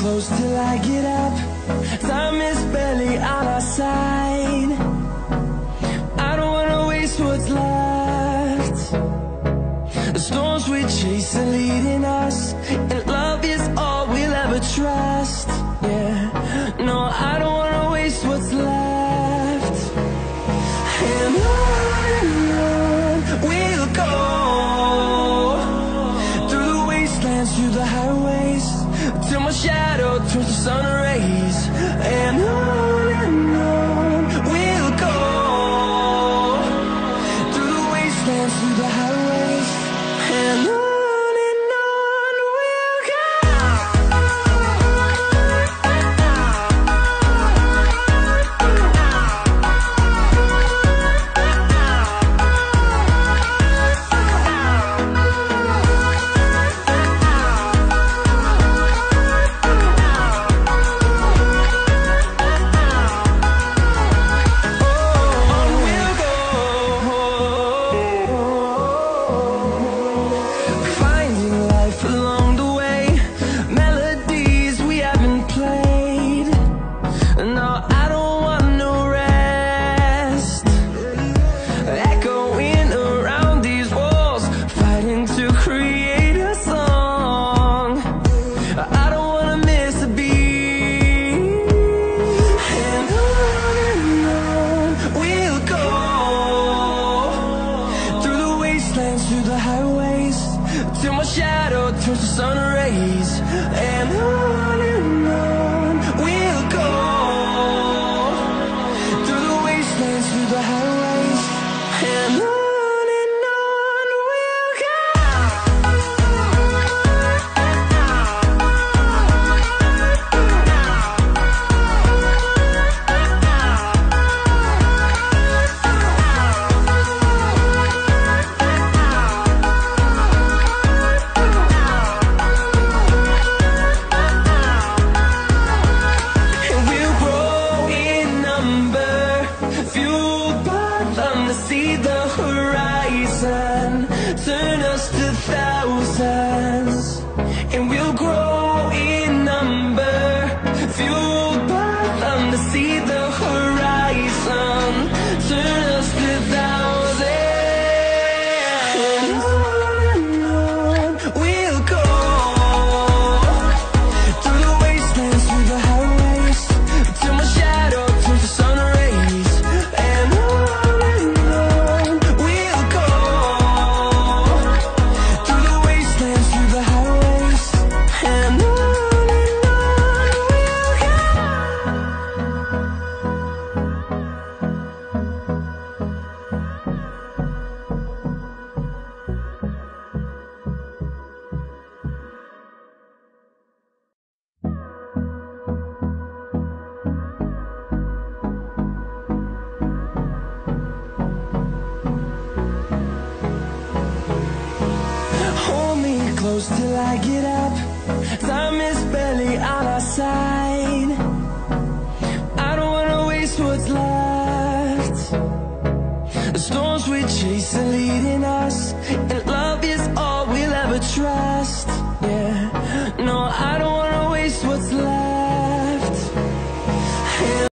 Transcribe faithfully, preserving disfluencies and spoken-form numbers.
close till I get up. Time is barely on our side. I don't wanna waste what's left. The storms we chase are leading us, and love is all we'll ever trust. Yeah, no, I don't wanna waste what's left. And on and on we'll go, through the wastelands, through the highways, till my shadow turns to sun rays. And on and on we'll go, through the wastelands, through the highways, and on. Through the highways, till my shadow turns to sun rays. And on and on we'll go, through the wastelands, through the highways, and on. See the horizon turn us to thousands, and we'll grow in number, fueled by them. To see the horizon turn us to thousands, and on and on we'll go, through the wastelands, through the highways, till my shadow turns to sun rays. And on close till I get up. Time is barely on our side. I don't wanna waste what's left. The storms we chase are leading us, and love is all we'll ever trust. Yeah, no, I don't